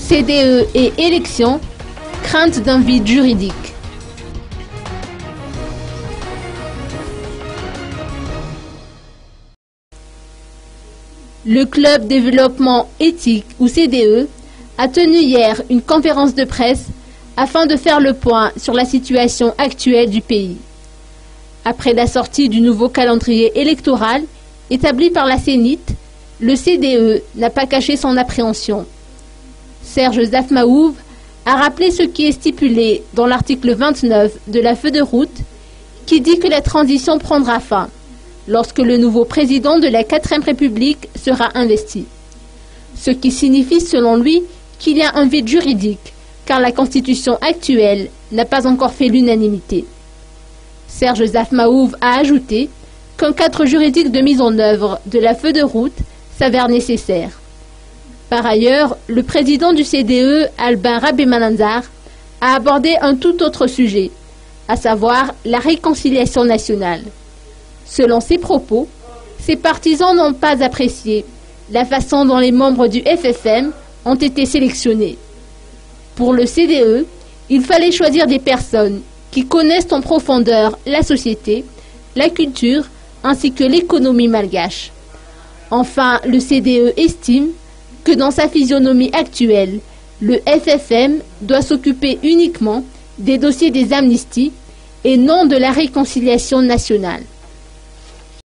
CDE et élections, crainte d'un vide juridique. Le Club Développement Éthique, ou CDE, a tenu hier une conférence de presse afin de faire le point sur la situation actuelle du pays. Après la sortie du nouveau calendrier électoral établi par la CENIT, le CDE n'a pas caché son appréhension. Serge Zafmaouf a rappelé ce qui est stipulé dans l'article 29 de la feuille de route qui dit que la transition prendra fin lorsque le nouveau président de la 4e République sera investi. Ce qui signifie selon lui qu'il y a un vide juridique car la constitution actuelle n'a pas encore fait l'unanimité. Serge Zafmaouf a ajouté qu'un cadre juridique de mise en œuvre de la feuille de route s'avère nécessaire. Par ailleurs, le président du CDE, Albin Rabé-Mananzar, a abordé un tout autre sujet, à savoir la réconciliation nationale. Selon ses propos, ses partisans n'ont pas apprécié la façon dont les membres du FFM ont été sélectionnés. Pour le CDE, il fallait choisir des personnes qui connaissent en profondeur la société, la culture ainsi que l'économie malgache. Enfin, le CDE estime que dans sa physionomie actuelle, le FFM doit s'occuper uniquement des dossiers des amnisties et non de la réconciliation nationale.